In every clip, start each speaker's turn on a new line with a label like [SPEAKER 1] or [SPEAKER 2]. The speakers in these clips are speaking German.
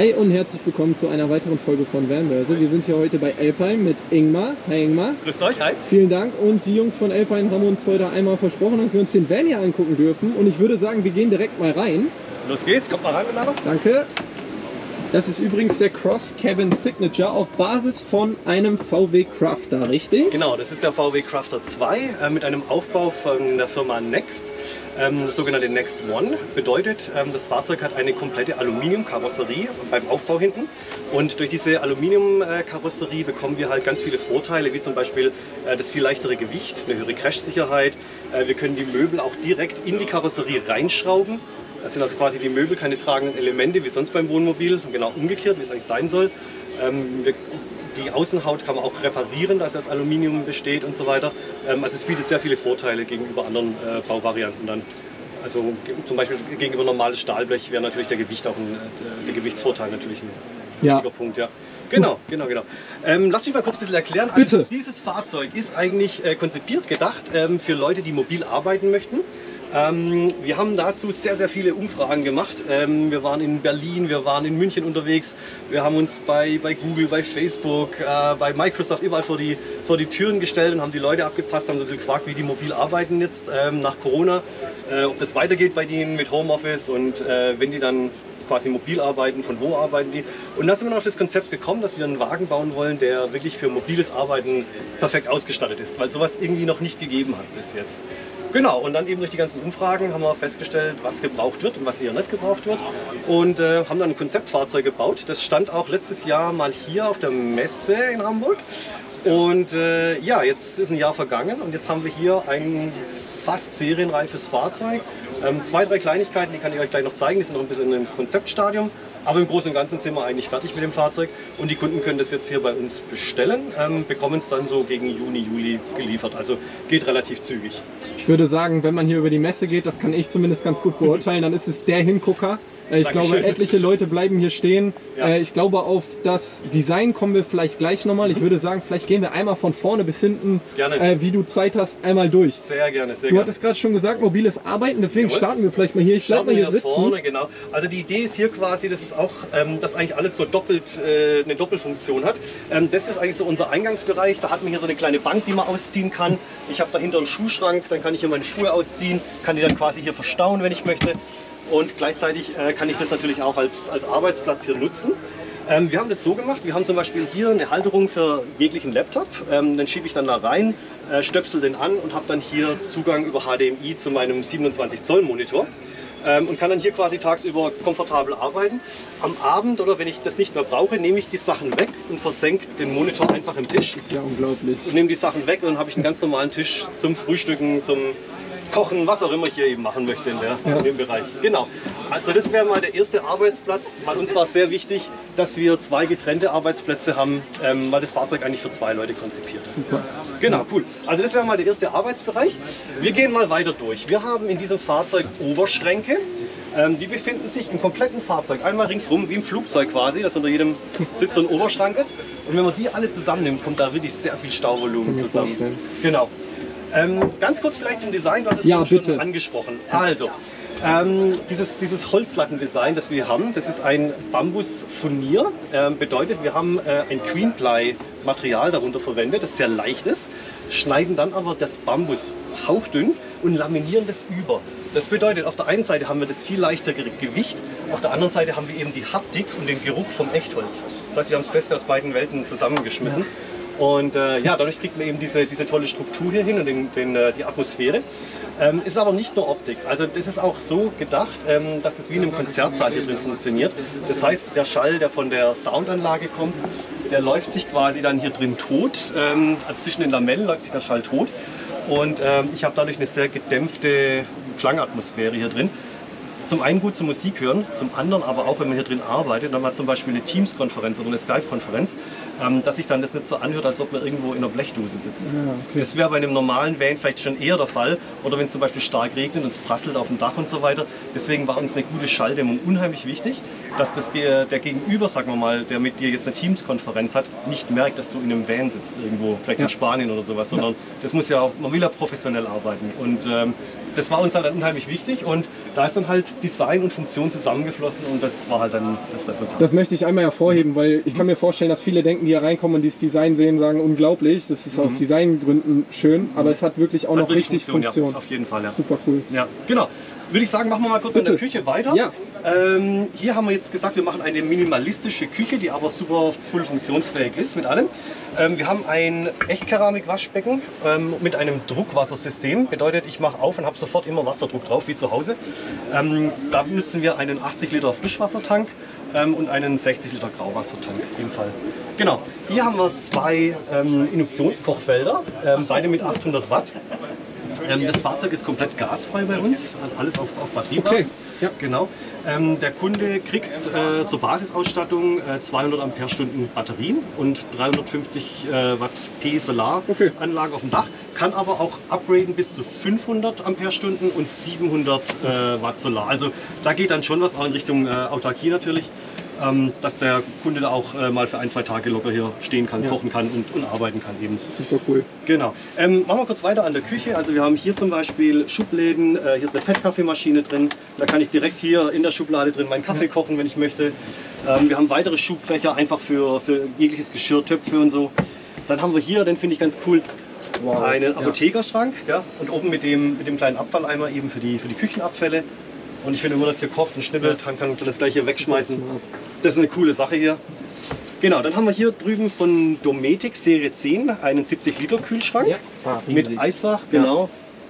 [SPEAKER 1] Hi und herzlich willkommen zu einer weiteren Folge von Vanbörse. Wir sind hier heute bei Alpine mit Ingmar. Hi Ingmar.
[SPEAKER 2] Grüßt euch, hi.
[SPEAKER 1] Vielen Dank, und die Jungs von Alpine haben uns heute einmal versprochen, dass wir uns den Van hier angucken dürfen, und ich würde sagen, wir gehen direkt mal rein.
[SPEAKER 2] Los geht's, kommt mal rein miteinander.
[SPEAKER 1] Danke. Das ist übrigens der Cross Cabin Signature auf Basis von einem VW Crafter, richtig?
[SPEAKER 2] Genau, das ist der VW Crafter 2 mit einem Aufbau von der Firma Next, das sogenannte Next One. Bedeutet, das Fahrzeug hat eine komplette Aluminiumkarosserie beim Aufbau hinten, und durch diese Aluminiumkarosserie bekommen wir halt ganz viele Vorteile, wie zum Beispiel das viel leichtere Gewicht, eine höhere Crashsicherheit. Wir können die Möbel auch direkt in die Karosserie reinschrauben. Das sind also quasi die Möbel keine tragenden Elemente wie sonst beim Wohnmobil, genau umgekehrt, wie es eigentlich sein soll. Die Außenhaut kann man auch reparieren, da es aus Aluminium besteht und so weiter. Also es bietet sehr viele Vorteile gegenüber anderen Bauvarianten dann. Also zum Beispiel gegenüber normales Stahlblech wäre natürlich der der Gewichtsvorteil natürlich ein wichtiger Punkt. Ja. Genau. Lass mich mal kurz ein bisschen erklären.
[SPEAKER 1] Bitte.
[SPEAKER 2] Also, dieses Fahrzeug ist eigentlich konzipiert, gedacht für Leute, die mobil arbeiten möchten. Wir haben dazu sehr, sehr viele Umfragen gemacht. Wir waren in Berlin, wir waren in München unterwegs. Wir haben uns bei Google, bei Facebook, bei Microsoft überall vor die Türen gestellt und haben die Leute abgepasst, haben so ein bisschen gefragt, wie die mobil arbeiten jetzt nach Corona, ob das weitergeht bei denen mit Homeoffice, und wenn die dann quasi mobil arbeiten, von wo arbeiten die. Und da sind wir dann auf das Konzept gekommen, dass wir einen Wagen bauen wollen, der wirklich für mobiles Arbeiten perfekt ausgestattet ist, weil sowas irgendwie noch nicht gegeben hat bis jetzt. Genau, und dann eben durch die ganzen Umfragen haben wir festgestellt, was gebraucht wird und was eher nicht gebraucht wird, und haben dann ein Konzeptfahrzeug gebaut. Das stand auch letztes Jahr mal hier auf der Messe in Hamburg, und ja, jetzt ist ein Jahr vergangen und jetzt haben wir hier ein fast serienreifes Fahrzeug. 2, 3 Kleinigkeiten, die kann ich euch gleich noch zeigen, die sind noch ein bisschen im Konzeptstadium. Aber im Großen und Ganzen sind wir eigentlich fertig mit dem Fahrzeug, und die Kunden können das jetzt hier bei uns bestellen, bekommen es dann so gegen Juni, Juli geliefert. Also geht relativ zügig.
[SPEAKER 1] Ich würde sagen, wenn man hier über die Messe geht, das kann ich zumindest ganz gut beurteilen, dann ist es der Hingucker. Ich glaube, etliche Leute bleiben hier stehen. Ja. Ich glaube, auf das Design kommen wir vielleicht gleich nochmal. Ich würde sagen, vielleicht gehen wir einmal von vorne bis hinten, wie du Zeit hast, einmal durch.
[SPEAKER 2] Sehr gerne, sehr gerne.
[SPEAKER 1] Du hattest gerade schon gesagt, mobiles Arbeiten, deswegen starten wir vielleicht mal hier. Ich bleib mal hier sitzen.
[SPEAKER 2] Vorne, genau. Also die Idee ist hier quasi, das ist auch, dass eigentlich alles so eine Doppelfunktion hat. Das ist eigentlich so unser Eingangsbereich. Da hat man hier so eine kleine Bank, die man ausziehen kann. Ich habe dahinter einen Schuhschrank, dann kann ich hier meine Schuhe ausziehen, kann die dann quasi hier verstauen, wenn ich möchte. Und gleichzeitig kann ich das natürlich auch als Arbeitsplatz hier nutzen. Wir haben das so gemacht, wir haben zum Beispiel hier eine Halterung für jeglichen Laptop. Den schiebe ich dann da rein, stöpsel den an und habe dann hier Zugang über HDMI zu meinem 27 Zoll Monitor. Und kann dann hier quasi tagsüber komfortabel arbeiten. Am Abend, oder wenn ich das nicht mehr brauche, nehme ich die Sachen weg und versenke den Monitor einfach im Tisch.
[SPEAKER 1] Das ist ja unglaublich.
[SPEAKER 2] Und nehme die Sachen weg, und dann habe ich einen ganz normalen Tisch zum Frühstücken, zum Kochen, was auch immer ich hier eben machen möchte in dem Bereich. Genau. Also das wäre mal der erste Arbeitsplatz, weil uns war es sehr wichtig, dass wir 2 getrennte Arbeitsplätze haben, weil das Fahrzeug eigentlich für 2 Leute konzipiert ist.
[SPEAKER 1] Super.
[SPEAKER 2] Genau, cool. Also das wäre mal der erste Arbeitsbereich. Wir gehen mal weiter durch. Wir haben in diesem Fahrzeug Oberschränke. Die befinden sich im kompletten Fahrzeug, einmal ringsrum, wie im Flugzeug quasi, dass unter jedem Sitz so ein Oberschrank ist. Und wenn man die alle zusammennimmt, kommt da wirklich sehr viel Stauvolumen zusammen. Genau. Ganz kurz vielleicht zum Design, du hast es schon angesprochen. Also, dieses Holzlattendesign, das wir haben, das ist ein Bambusfurnier. Bedeutet, wir haben ein Queenply-Material darunter verwendet, das sehr leicht ist, schneiden dann aber das Bambus hauchdünn und laminieren das über. Das bedeutet, auf der einen Seite haben wir das viel leichtere Gewicht, auf der anderen Seite haben wir eben die Haptik und den Geruch vom Echtholz. Das heißt, wir haben das Beste aus beiden Welten zusammengeschmissen. Und ja, dadurch kriegt man eben diese tolle Struktur hier hin und die Atmosphäre. Ist aber nicht nur Optik. Also das ist auch so gedacht, dass es wie in einem Konzertsaal hier drin funktioniert. Das heißt, der Schall, der von der Soundanlage kommt, der läuft sich quasi dann hier drin tot. Also zwischen den Lamellen läuft sich der Schall tot. Und ich habe dadurch eine sehr gedämpfte Klangatmosphäre hier drin. Zum einen gut zum Musik hören, zum anderen aber auch, wenn man hier drin arbeitet, dann mal zum Beispiel eine Teams-Konferenz oder eine Skype-Konferenz, dass sich dann das nicht so anhört, als ob man irgendwo in einer Blechdose sitzt. Ja, okay. Das wäre bei einem normalen Van vielleicht schon eher der Fall, oder wenn es zum Beispiel stark regnet und es prasselt auf dem Dach und so weiter. Deswegen war uns eine gute Schalldämmung unheimlich wichtig. dass der Gegenüber, sagen wir mal, der mit dir jetzt eine Teams-Konferenz hat, nicht merkt, dass du in einem Van sitzt irgendwo, vielleicht in Spanien oder sowas, sondern das muss ja auch, man will ja professionell arbeiten und das war uns halt unheimlich wichtig und da ist dann halt Design und Funktion zusammengeflossen und das war halt dann das Resultat.
[SPEAKER 1] Das möchte ich einmal hervorheben, weil ich kann mir vorstellen, dass viele denken, die hier reinkommen und dieses Design sehen, sagen, unglaublich, das ist aus Designgründen schön, aber es hat wirklich auch noch richtig Funktion.
[SPEAKER 2] Ja, auf jeden Fall, ja.
[SPEAKER 1] Super cool.
[SPEAKER 2] Ja, genau. Würde ich sagen, machen wir mal kurz in der Küche weiter.
[SPEAKER 1] Ja.
[SPEAKER 2] Hier haben wir jetzt gesagt, wir machen eine minimalistische Küche, die aber super voll funktionsfähig ist mit allem. Wir haben ein Echtkeramik-Waschbecken mit einem Druckwassersystem. Bedeutet, ich mache auf und habe sofort immer Wasserdruck drauf, wie zu Hause. Da benutzen wir einen 80 Liter Frischwassertank und einen 60 Liter Grauwassertank in dem Fall. Genau. Hier haben wir zwei Induktionskochfelder, beide mit 800 Watt. Das Fahrzeug ist komplett gasfrei bei uns, also alles auf Batteriebasis.
[SPEAKER 1] Okay. Ja.
[SPEAKER 2] Genau. Der Kunde kriegt zur Basisausstattung 200 Ampere-Stunden Batterien und 350 Watt P Solaranlage auf dem Dach, kann aber auch upgraden bis zu 500 Ampere-Stunden und 700 Watt Solar. Also da geht dann schon was auch in Richtung Autarkie natürlich. Dass der Kunde da auch mal für 1-2 Tage locker hier stehen kann, kochen kann und arbeiten kann eben.
[SPEAKER 1] Super cool.
[SPEAKER 2] Genau. Machen wir kurz weiter an der Küche. Also wir haben hier zum Beispiel Schubläden, hier ist eine PET-Kaffeemaschine drin. Da kann ich direkt hier in der Schublade drin meinen Kaffee kochen, wenn ich möchte. Wir haben weitere Schubfächer, einfach für jegliches Geschirr, Töpfe und so. Dann haben wir hier, den finde ich ganz cool, einen Apothekerschrank, ja, und oben mit dem kleinen Abfalleimer eben für die Küchenabfälle. Und ich finde, wenn man das hier kocht und schnippelt, dann kann man das gleich hier wegschmeißen. Das ist eine coole Sache hier. Genau, dann haben wir hier drüben von Dometic Serie 10 einen 70 Liter Kühlschrank mit Eisfach, genau.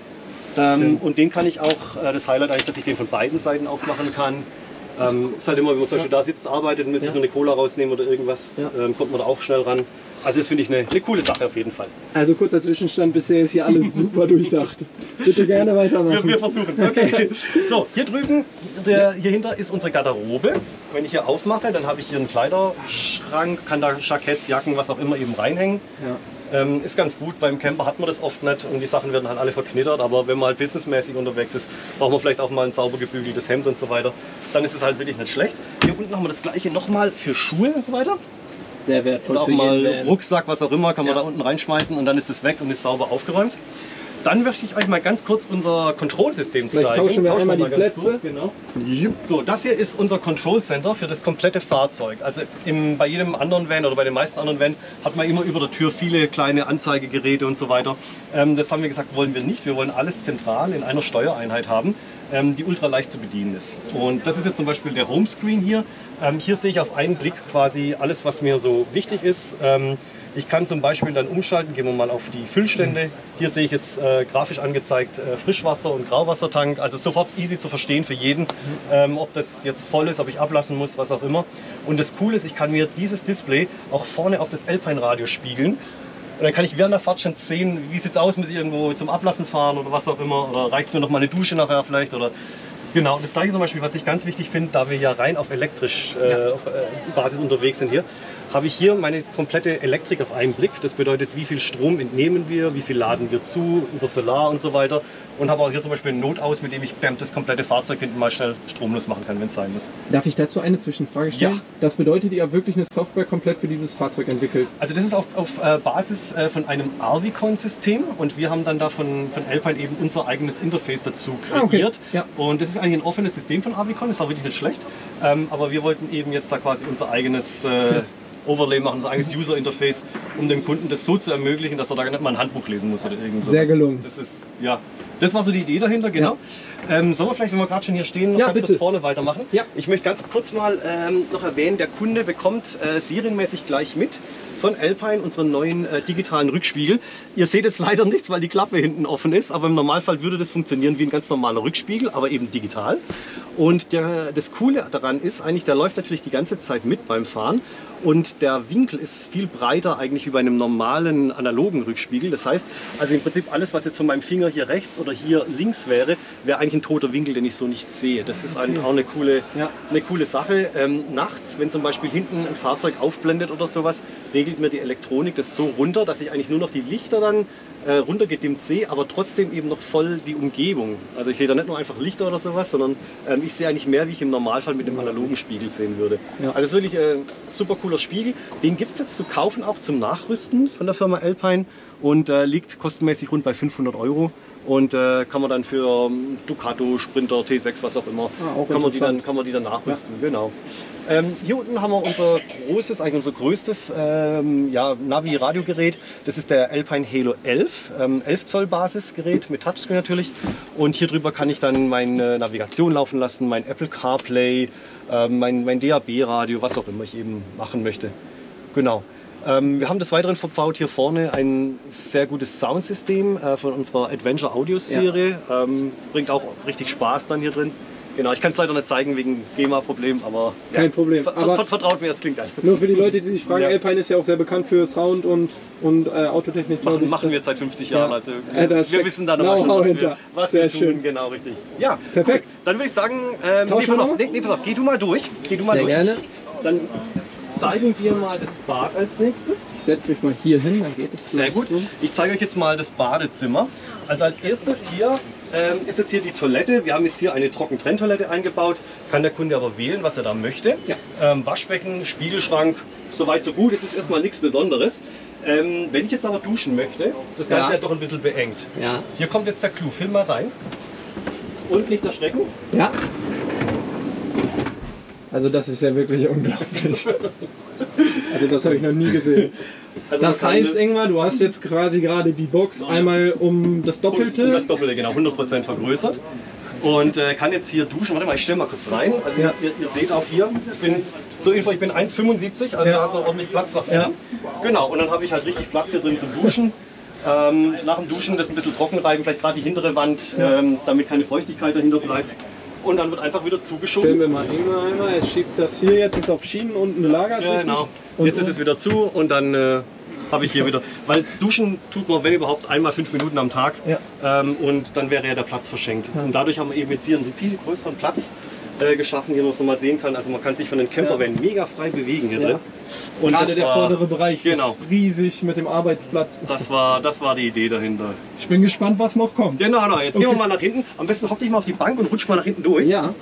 [SPEAKER 2] Und den kann ich auch, das Highlight eigentlich, dass ich den von beiden Seiten aufmachen kann. Ist halt immer, wenn man zum Beispiel da sitzt, arbeitet und will sich noch eine Cola rausnehmen oder irgendwas, kommt man da auch schnell ran. Also das finde ich eine coole Sache auf jeden Fall.
[SPEAKER 1] Also kurzer Zwischenstand, bisher ist hier alles super durchdacht. Bitte gerne weitermachen.
[SPEAKER 2] Wir versuchen es, okay. So, hier drüben, hier hinter ist unsere Garderobe. Wenn ich hier aufmache, dann habe ich hier einen Kleiderschrank, kann da Jacketts, Jacken, was auch immer eben reinhängen. Ja. Ist ganz gut, beim Camper hat man das oft nicht und die Sachen werden halt alle verknittert, aber wenn man halt businessmäßig unterwegs ist, braucht man vielleicht auch mal ein sauber gebügeltes Hemd und so weiter. Dann ist es halt wirklich nicht schlecht. Hier unten haben wir das gleiche nochmal für Schuhe und so weiter.
[SPEAKER 1] Sehr wertvoll
[SPEAKER 2] und auch
[SPEAKER 1] für
[SPEAKER 2] mal
[SPEAKER 1] jeden
[SPEAKER 2] Rucksack, was auch immer, kann man da unten reinschmeißen und dann ist es weg und ist sauber aufgeräumt. Dann möchte ich euch mal ganz kurz unser Control-System zeigen.
[SPEAKER 1] Vielleicht tauschen wir einmal die Plätze.
[SPEAKER 2] Kurz, genau. So, das hier ist unser Control Center für das komplette Fahrzeug. Also bei jedem anderen Van oder bei den meisten anderen Van hat man immer über der Tür viele kleine Anzeigegeräte und so weiter. Das haben wir gesagt, wollen wir nicht. Wir wollen alles zentral in einer Steuereinheit haben, die ultra leicht zu bedienen ist. Und das ist jetzt zum Beispiel der Homescreen hier. Hier sehe ich auf einen Blick quasi alles, was mir so wichtig ist. Ich kann zum Beispiel dann umschalten, gehen wir mal auf die Füllstände. Hier sehe ich jetzt grafisch angezeigt Frischwasser- und Grauwassertank, also sofort easy zu verstehen für jeden, ob das jetzt voll ist, ob ich ablassen muss, was auch immer. Und das Coole ist, ich kann mir dieses Display auch vorne auf das Alpine-Radio spiegeln. Und dann kann ich während der Fahrt schon sehen, wie sieht es aus, muss ich irgendwo zum Ablassen fahren oder was auch immer. Oder reicht es mir noch mal eine Dusche nachher vielleicht. Oder genau, und das gleiche zum Beispiel, was ich ganz wichtig finde, da wir ja rein auf elektrisch auf Basis unterwegs sind hier, habe ich hier meine komplette Elektrik auf einen Blick. Das bedeutet, wie viel Strom entnehmen wir, wie viel laden wir zu, über Solar und so weiter. Und habe auch hier zum Beispiel ein Notaus, mit dem ich das komplette Fahrzeug hinten mal schnell stromlos machen kann, wenn es sein muss.
[SPEAKER 1] Darf ich dazu eine Zwischenfrage stellen? Ja. Das bedeutet, ihr habt wirklich eine Software komplett für dieses Fahrzeug entwickelt? Also das ist auf Basis von einem Arvicon-System und wir haben dann da von Alpine eben unser eigenes Interface dazu kreiert. Okay. Ja. Und das ist eigentlich ein offenes System von Arvicon, das war wirklich nicht schlecht. Aber wir wollten eben jetzt da quasi unser eigenes Overlay machen, unser eigenes User-Interface, um dem Kunden das so zu ermöglichen, dass er da nicht mal ein Handbuch lesen muss oder irgendwas. Sehr gelungen.
[SPEAKER 2] Das ist, ja, das war so die Idee dahinter, genau. Ja. Sollen wir vielleicht, wenn wir gerade schon hier stehen, noch ganz kurz vorne weitermachen? Ja. Ich möchte ganz kurz mal noch erwähnen, der Kunde bekommt serienmäßig gleich mit von Alpine unseren neuen digitalen Rückspiegel. Ihr seht jetzt leider nichts, weil die Klappe hinten offen ist, aber im Normalfall würde das funktionieren wie ein ganz normaler Rückspiegel, aber eben digital. Und das Coole daran ist eigentlich, der läuft natürlich die ganze Zeit mit beim Fahren und der Winkel ist viel breiter eigentlich wie bei einem normalen analogen Rückspiegel. Das heißt, also im Prinzip alles, was jetzt von meinem Finger hier rechts oder hier links wäre, wäre eigentlich ein toter Winkel, den ich so nicht sehe. Das ist eigentlich auch eine coole Sache. Nachts, wenn zum Beispiel hinten ein Fahrzeug aufblendet oder sowas, regelt mir die Elektronik das so runter, dass ich eigentlich nur noch die Lichter dann runtergedimmt sehe, aber trotzdem eben noch voll die Umgebung. Also ich sehe da nicht nur einfach Lichter oder sowas, sondern ich sehe eigentlich mehr, wie ich im Normalfall mit dem analogen Spiegel sehen würde. Ja. Also das ist wirklich ein super cooler Spiegel. Den gibt es jetzt zu kaufen, auch zum Nachrüsten von der Firma Alpine und liegt kostenmäßig rund bei 500 €. Und kann man dann für Ducato, Sprinter, T6, was auch immer, kann man die dann nachrüsten. Ja. Genau. Hier unten haben wir unser großes, eigentlich unser größtes Navi-Radiogerät. Das ist der Alpine Halo 11, 11 Zoll Basisgerät mit Touchscreen natürlich. Und hier drüber kann ich dann meine Navigation laufen lassen, mein Apple CarPlay, mein DAB-Radio, was auch immer ich eben machen möchte. Genau. Wir haben des Weiteren verbaut hier vorne ein sehr gutes Soundsystem von unserer Adventure Audio Serie. Ja. Bringt auch richtig Spaß dann hier drin. Genau, ich kann es leider nicht zeigen wegen GEMA-Problem, aber
[SPEAKER 1] kein Problem.
[SPEAKER 2] Aber vertraut mir, es klingt einfach.
[SPEAKER 1] Nur für die Leute, die sich fragen, Alpine ist ja auch sehr bekannt für Sound und Autotechnik.
[SPEAKER 2] Machen wir jetzt seit 50 Jahren, also wir wissen da noch was wir tun. Schön. Genau, richtig. Ja,
[SPEAKER 1] perfekt.
[SPEAKER 2] Cool. Dann würde ich sagen, pass auf, geh du mal durch.
[SPEAKER 1] Sehr gerne.
[SPEAKER 2] Dann zeigen wir mal das Bad als nächstes.
[SPEAKER 1] Ich setze mich mal hier hin, dann geht es.
[SPEAKER 2] Sehr gut. Ich zeige euch jetzt mal das Badezimmer. Also als erstes hier ist jetzt hier die Toilette. Wir haben jetzt hier eine Trockentrenntoilette eingebaut. Kann der Kunde aber wählen, was er da möchte. Ja. Waschbecken, Spiegelschrank, soweit so gut. Es ist erstmal nichts Besonderes. Wenn ich jetzt aber duschen möchte, ist das Ganze ja doch ein bisschen beengt. Ja. Hier kommt jetzt der Clou. Film mal rein. Und nicht erschrecken.
[SPEAKER 1] Ja. Also das ist ja wirklich unglaublich. Also das habe ich noch nie gesehen. Also das heißt, Ingmar, du hast jetzt quasi gerade die Box einmal um das Doppelte.
[SPEAKER 2] Um das Doppelte, genau, 100% vergrößert. Und kann jetzt hier duschen. Warte mal, ich stelle mal kurz rein. Also ihr seht auch hier, ich bin 1,75, also da ist noch ordentlich Platz nach oben. Genau, und dann habe ich halt richtig Platz hier drin zum Duschen. Nach dem Duschen das ein bisschen trocken reiben, vielleicht gerade die hintere Wand, damit keine Feuchtigkeit dahinter bleibt. Und dann wird einfach wieder zugeschoben.
[SPEAKER 1] Filmen wir mal Ingmar einmal. Er schiebt das hier jetzt, ist auf Schienen unten gelagert.
[SPEAKER 2] Ja, genau. Und jetzt ist es wieder zu und dann habe ich hier wieder. Weil duschen tut man, wenn überhaupt, einmal 5 Minuten am Tag. Ja. Und dann wäre ja der Platz verschenkt. Ja. Und dadurch haben wir eben jetzt hier einen viel größeren Platz geschaffen, hier, was man mal sehen kann. Also man kann sich von den Campervan mega frei bewegen hier drin.
[SPEAKER 1] Und gerade der vordere Bereich ist riesig mit dem Arbeitsplatz.
[SPEAKER 2] Das war die Idee dahinter.
[SPEAKER 1] Ich bin gespannt, was noch kommt.
[SPEAKER 2] Genau, jetzt gehen wir mal nach hinten. Am besten hock dich mal auf die Bank und rutsch mal nach hinten durch.
[SPEAKER 1] Ja.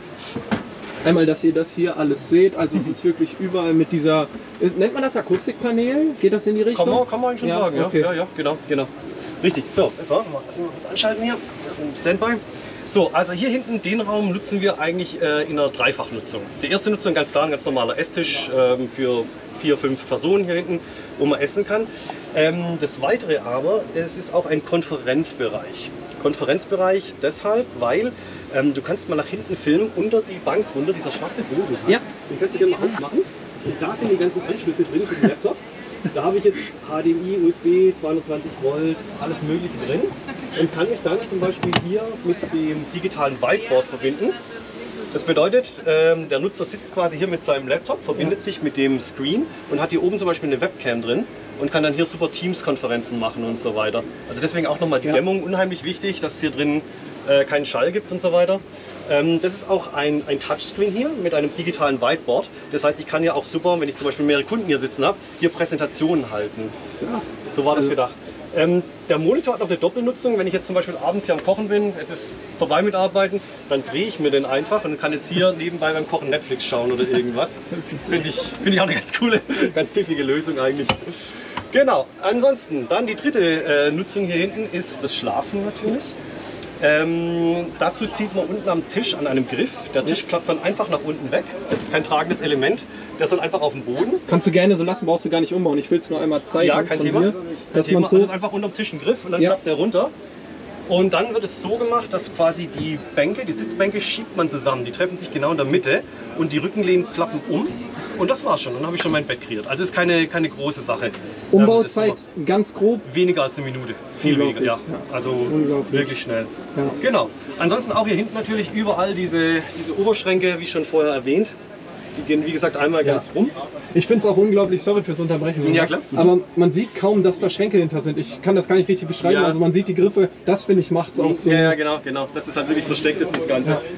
[SPEAKER 1] Einmal, dass ihr das hier alles seht. Also es ist wirklich überall mit dieser, nennt man das Akustikpanel? Geht das in die Richtung?
[SPEAKER 2] Kann man schon sagen, okay. Ja, genau. Richtig, so, lass mal kurz anschalten hier. Das ist ein Standby. So, also hier hinten den Raum nutzen wir eigentlich in einer Dreifachnutzung. Die erste Nutzung ganz klar, ein ganz normaler Esstisch für 4, 5 Personen hier hinten, wo man essen kann. Das Weitere aber, es ist auch ein Konferenzbereich. Konferenzbereich deshalb, weil du kannst mal nach hinten filmen, unter die Bank drunter, dieser schwarze Bogen.
[SPEAKER 1] Ja.
[SPEAKER 2] Den kannst du gerne mal aufmachen. Und da sind die ganzen Anschlüsse drin für die Laptops. Da habe ich jetzt HDMI, USB, 220 Volt, alles mögliche drin und kann mich dann zum Beispiel hier mit dem digitalen Whiteboard verbinden. Das bedeutet, der Nutzer sitzt quasi hier mit seinem Laptop, verbindet sich mit dem Screen und hat hier oben zum Beispiel eine Webcam drin und kann dann hier super Teams-Konferenzen machen und so weiter. Also deswegen auch nochmal die Dämmung unheimlich wichtig, dass es hier drin keinen Schall gibt und so weiter. Das ist auch ein Touchscreen hier mit einem digitalen Whiteboard. Das heißt, ich kann ja auch super, wenn ich zum Beispiel mehrere Kunden hier sitzen habe, hier Präsentationen halten. So war das gedacht. Der Monitor hat noch eine Doppelnutzung. Wenn ich jetzt zum Beispiel abends hier am Kochen bin, jetzt ist vorbei mit Arbeiten, dann drehe ich mir den einfach und kann jetzt hier nebenbei beim Kochen Netflix schauen oder irgendwas. Finde ich auch eine ganz coole, ganz pfiffige Lösung eigentlich. Genau, ansonsten dann die dritte Nutzung hier hinten ist das Schlafen natürlich. Dazu zieht man unten am Tisch an einem Griff. Der Tisch klappt dann einfach nach unten weg. Das ist kein tragendes Element. Der ist dann einfach auf dem Boden.
[SPEAKER 1] Kannst du gerne so lassen, brauchst du gar nicht umbauen. Ich will es nur einmal zeigen.
[SPEAKER 2] Ja, kein Thema.
[SPEAKER 1] Hier, dass man so
[SPEAKER 2] also einfach unterm Tisch einen Griff und dann klappt der runter. Und dann wird es so gemacht, dass quasi die Bänke, die Sitzbänke schiebt man zusammen. Die treffen sich genau in der Mitte und die Rückenlehnen klappen um. Und das war's schon. Dann habe ich schon mein Bett kreiert. Also ist keine große Sache.
[SPEAKER 1] Umbauzeit ganz grob?
[SPEAKER 2] Weniger als eine Minute. Viel weniger, ja. Also wirklich schnell. Ja. Genau. Ansonsten auch hier hinten natürlich überall diese Oberschränke, wie schon vorher erwähnt. Die gehen, wie gesagt, einmal ganz rum.
[SPEAKER 1] Ich finde es auch unglaublich, sorry fürs Unterbrechen.
[SPEAKER 2] Ja, klar.
[SPEAKER 1] Aber man sieht kaum, dass da Schränke hinter sind. Ich kann das gar nicht richtig beschreiben. Also man sieht die Griffe, das finde ich macht es auch so.
[SPEAKER 2] Ja, genau. Das ist halt wirklich versteckt, ist das Ganze.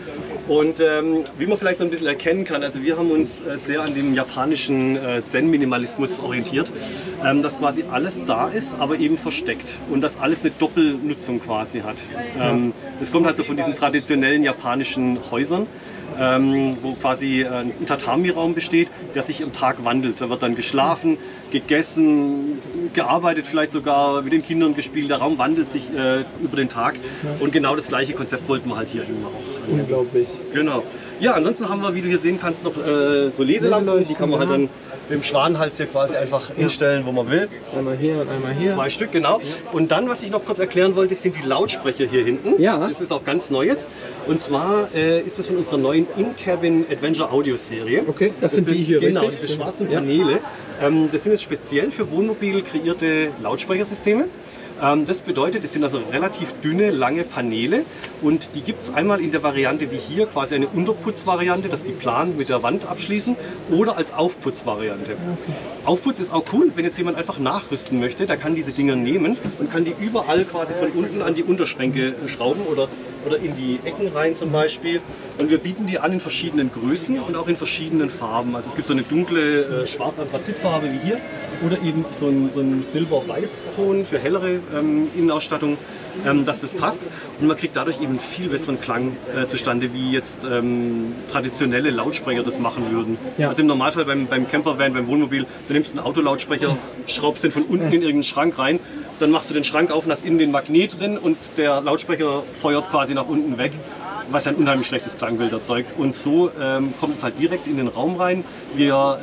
[SPEAKER 2] Und wie man vielleicht so ein bisschen erkennen kann, also wir haben uns sehr an dem japanischen Zen-Minimalismus orientiert, dass quasi alles da ist, aber eben versteckt und dass alles eine Doppelnutzung quasi hat. Das kommt halt so von diesen traditionellen japanischen Häusern, wo quasi ein Tatami-Raum besteht, der sich am Tag wandelt. Da wird dann geschlafen, gegessen, gearbeitet, vielleicht sogar mit den Kindern gespielt. Der Raum wandelt sich über den Tag und genau das gleiche Konzept wollten wir halt hier immer auch.
[SPEAKER 1] Unglaublich.
[SPEAKER 2] Genau. Ja, ansonsten haben wir, wie du hier sehen kannst, noch so Leselampen. Die kann man halt dann mit dem Schwanenhals hier quasi einfach hinstellen, wo man will.
[SPEAKER 1] Einmal hier und einmal hier.
[SPEAKER 2] 2 Stück, genau. Und dann, was ich noch kurz erklären wollte, sind die Lautsprecher hier hinten.
[SPEAKER 1] Ja.
[SPEAKER 2] Das ist auch ganz neu jetzt. Und zwar ist das von unserer neuen In-Cabin Adventure Audio Serie.
[SPEAKER 1] Okay, das sind die hier,
[SPEAKER 2] genau,
[SPEAKER 1] richtig?
[SPEAKER 2] diese schwarzen Paneele. Das sind jetzt speziell für Wohnmobil kreierte Lautsprechersysteme. Das bedeutet, es sind also relativ dünne, lange Paneele und die gibt es einmal in der Variante wie hier, quasi eine Unterputzvariante, dass die plan mit der Wand abschließen, oder als Aufputzvariante. Okay. Aufputz ist auch cool, wenn jetzt jemand einfach nachrüsten möchte, der kann diese Dinger nehmen und kann die überall quasi von unten an die Unterschränke schrauben oder in die Ecken rein zum Beispiel. Und wir bieten die an in verschiedenen Größen und auch in verschiedenen Farben. Also es gibt so eine dunkle Schwarz-Anthrazitfarbe wie hier oder eben so ein Silber-Weiß-Ton für hellere Innenausstattung, dass das passt. Und man kriegt dadurch eben einen viel besseren Klang zustande, wie jetzt traditionelle Lautsprecher das machen würden. Ja. Also im Normalfall beim Campervan, beim Wohnmobil, du nimmst einen Autolautsprecher, schraubst den von unten in irgendeinen Schrank rein, dann machst du den Schrank auf und hast innen den Magnet drin und der Lautsprecher feuert quasi nach unten weg, was ein unheimlich schlechtes Klangbild erzeugt. Und so kommt es halt direkt in den Raum rein. Wir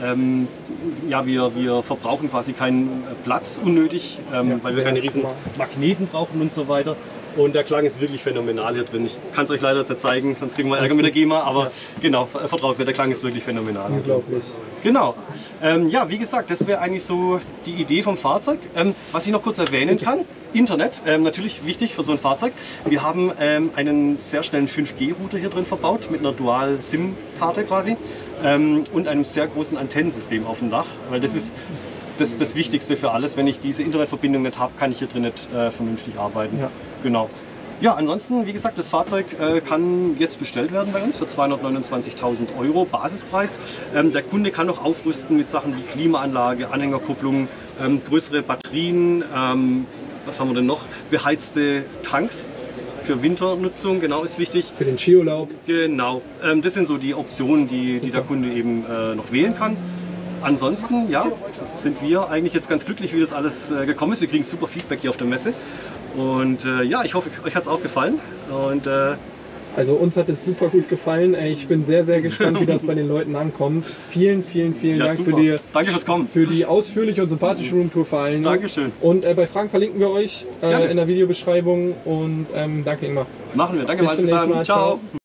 [SPEAKER 2] verbrauchen quasi keinen Platz unnötig, weil wir keine riesen Magneten brauchen und so weiter. Und der Klang ist wirklich phänomenal hier drin. Ich kann es euch leider nicht zeigen, sonst kriegen wir Ärger mit der GEMA, aber genau, vertraut mir, der Klang ist wirklich phänomenal.
[SPEAKER 1] Unglaublich.
[SPEAKER 2] Genau. Ja, wie gesagt, das wäre eigentlich so die Idee vom Fahrzeug. Was ich noch kurz erwähnen kann, Internet, natürlich wichtig für so ein Fahrzeug. Wir haben einen sehr schnellen 5G-Router hier drin verbaut, mit einer Dual-SIM-Karte quasi und einem sehr großen Antennensystem auf dem Dach, weil das ist das Wichtigste für alles. Wenn ich diese Internetverbindung nicht habe, kann ich hier drin nicht vernünftig arbeiten. Ja. Genau. Ja, ansonsten, wie gesagt, das Fahrzeug kann jetzt bestellt werden bei uns für 229.000 € Basispreis. Der Kunde kann noch aufrüsten mit Sachen wie Klimaanlage, Anhängerkupplung, größere Batterien, was haben wir denn noch? Beheizte Tanks für Winternutzung, genau, ist wichtig.
[SPEAKER 1] Für den Skiurlaub.
[SPEAKER 2] Genau. Das sind so die Optionen, die der Kunde eben noch wählen kann. Ansonsten, ja, sind wir eigentlich jetzt ganz glücklich, wie das alles gekommen ist. Wir kriegen super Feedback hier auf der Messe. Und ja, ich hoffe, euch hat es auch gefallen. Und,
[SPEAKER 1] also uns hat es super gut gefallen. Ich bin sehr, sehr gespannt, wie das bei den Leuten ankommt. Vielen, vielen, vielen Dank
[SPEAKER 2] Danke fürs Kommen.
[SPEAKER 1] Für die ausführliche und sympathische Roomtour vor allem.
[SPEAKER 2] Dankeschön.
[SPEAKER 1] Und bei Fragen verlinken wir euch in der Videobeschreibung. Und danke Ingmar.
[SPEAKER 2] Machen wir. Danke,
[SPEAKER 1] bis zum nächsten Mal.
[SPEAKER 2] Ciao.